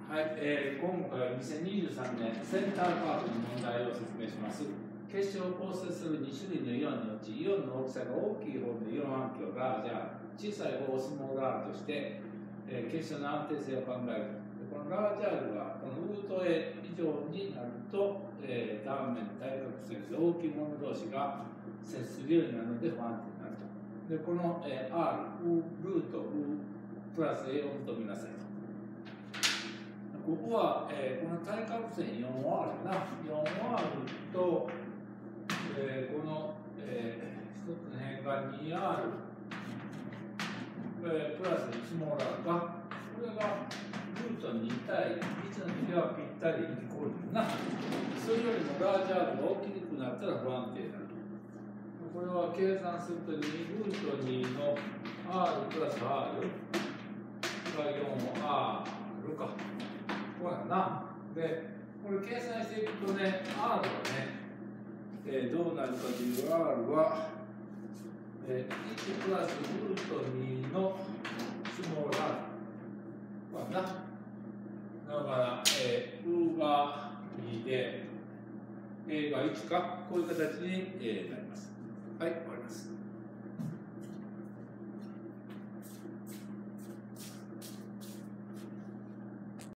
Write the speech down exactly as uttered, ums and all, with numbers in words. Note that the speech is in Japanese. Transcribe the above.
はい、えー、今回はにせんにじゅうさんねんセンターカーブの問題を説明します。結晶を構成するに種類のイオンのうち、イオンの大きさが大きい方のイオン暗鏡が、じゃあ小さい方をスモール r として、えー、結晶の安定性を考える。このラージ R はこのルート A 以上になると、えー、断面対角線で大きいもの同士が接するようになるので不安定になると。で、この、えー、R、ルート U プラス A を求めなさいと。ここは、えー、この対角線 よんアール な よんアール と、えー、この、えー、一つの辺が にアール、えー、プラススモール r か、これがルートに対いちの時はぴったりイコールな。それよりもラージ R が大きくなったら不安定になる。これは計算するとにルートにの R プラス R が よんアール か。こうやな。で、これ計算していくとね、R はね、えー、どうなるかという R は、えー、いちプラスルートにのスモール R。こうやな。だから、えー、U がにで、A がいちか、こういう形に、えー、なります。はい、終わります。